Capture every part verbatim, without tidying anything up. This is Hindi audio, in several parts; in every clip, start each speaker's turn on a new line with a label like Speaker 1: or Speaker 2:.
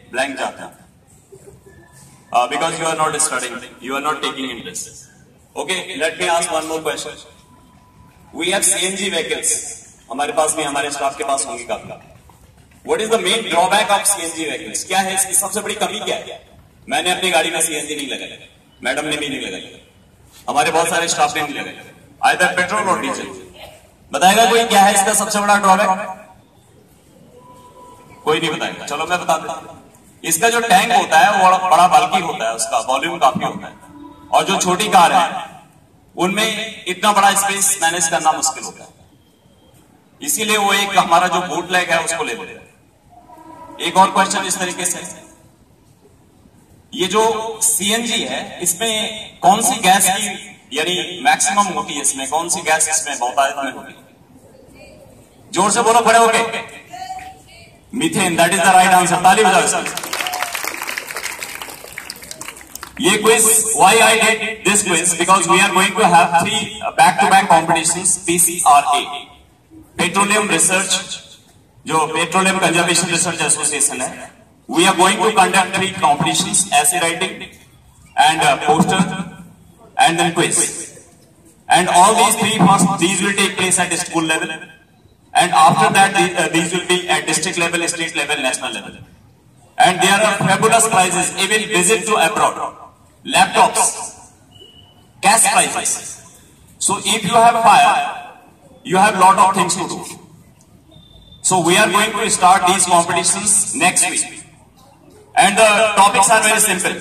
Speaker 1: ब्लैंक जाता है because you are not studying, you are not taking interest. Okay, let me ask one more question. We have CNG vehicles, हमारे पास भी, हमारे स्टाफ के पास होंगे काफी. What is the main drawback of CNG vehicles? क्या है इसकी सबसे बड़ी कमी? क्या है? मैंने अपनी गाड़ी में सीएनजी नहीं लगाई, मैडम ने भी नहीं लगाई, हमारे बहुत सारे स्टाफ ने नहीं लगाई. आइदर पेट्रोल और डीजल. बताएगा कोई क्या है इसका सबसे बड़ा ड्रॉबैक? कोई नहीं बताएगा. चलो मैं बता देता हूं. इसका जो टैंक होता है वो बड़ा बल्कि होता है, उसका वॉल्यूम काफी होता है, और जो छोटी कार है उनमें इतना बड़ा स्पेस मैनेज करना मुश्किल होता है. इसीलिए वो एक हमारा जो बूटलेग है उसको ले लेते हैं. एक और क्वेश्चन इस तरीके से, ये जो सीएनजी है इसमें कौन सी गैस की यानी मैक्सिमम होती है, इसमें कौन सी गैस इसमें बहुतायत में होती है? जोर से बोलो खड़े होके. Methane. That is the right answer. ताली बजाओ इसमें. ये quiz, why I did this quiz, because we are going to have three back to back competitions. PCRA, petroleum research, जो पेट्रोलियम कंजर्वेशन रिसर्च एसोसिएशन है, we are going to conduct three competitions: essay writing and uh, poster and then quiz. And all these three first, these will take place at school level, and after that these, uh, these will be at district level, state level, national level. And there are fabulous prizes, even visit to abroad, laptops, cash prizes. So if you have fire, you have lot of things to do. So we are going to start these competitions next week. And the topics are very simple.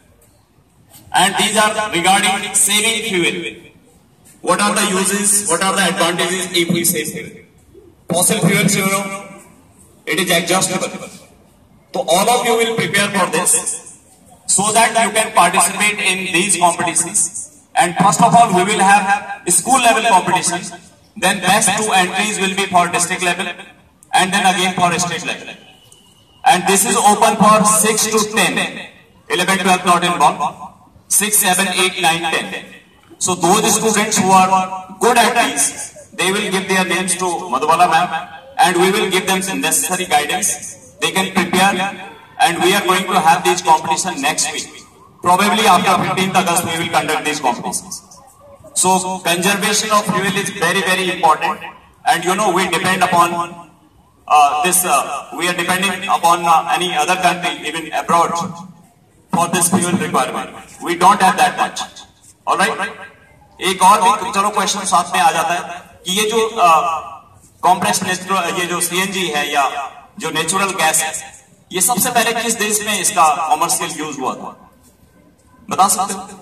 Speaker 1: And these are regarding saving fuel. What are the uses, what are the advantages if we save fuel? Fossil fuels, you know, it is exhaustible. So all of you will prepare for this so that you can participate in these competitions. And first of all, we will have school level competition. Then best two entries will be for district level, and then again for state level. And this is open for six to ten. eleven, twelve not involved. six, seven, eight, nine, ten. So those students who are good at these, they will give their names to Madhubala ma'am, and we will give them some necessary guidance. They can prepare, and we are going to have these competition next week. Probably after fifteenth August we will conduct these competitions. So conservation of fuel is very, very important. And you know, we depend upon Uh, this, uh, we are depending upon uh, any other country, even abroad, for this fuel requirement. We don't have that much. All right? एक और भी चलो क्वेश्चन साथ में आ जाता है कि ये जो कॉम्प्रेस्ड नेचुरल, ये जो सीएनजी है या जो नेचुरल गैस है, ये सबसे पहले किस देश में इसका कॉमर्शियल यूज हुआ था? बता सकते हो?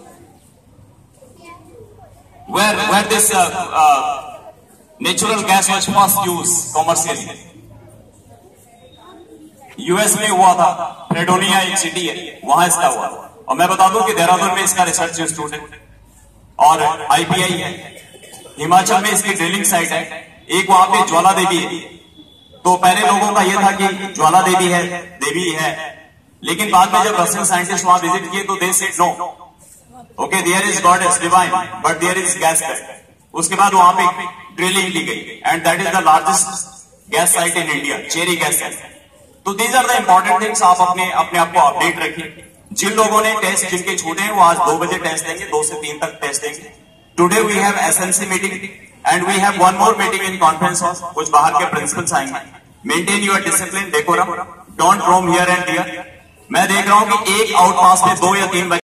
Speaker 1: Where where this uh, uh, natural gas was first used commercially? US में हुआ था. फ्रेडोनिया एक सिटी है, वहां इसका हुआ. और मैं बता दूं कि देहरादून में इसका रिसर्च इंस्टीट्यूट है और आईपीआई है. हिमाचल में इसकी ड्रिलिंग साइट है. एक वहां पे ज्वाला देवी है. तो पहले लोगों का यह था कि ज्वाला देवी है, देवी है, लेकिन बाद में जब रशियन साइंटिस्ट वहां विजिट किए तो they said no, okay there is god is divine but there is gas cut. उसके बाद वहां पे ड्रिलिंग की गई, and that is the largest gas site in India, cherry gas site. तो these are the important things. आप अपने अपने आप को अपडेट रखिए. जिन लोगों ने टेस्ट, जिनके छूटे हैं, वो आज दो बजे टेस्ट देंगे, दो से तीन तक टेस्ट देंगे. Today we have SMC meeting and we have one more meeting in conference hall. कुछ बाहर के प्रिंसिपल्स आएंगे. Maintain your discipline, decorum, don't roam here and here. मैं देख रहा हूं कि एक आउट पास में दो या तीन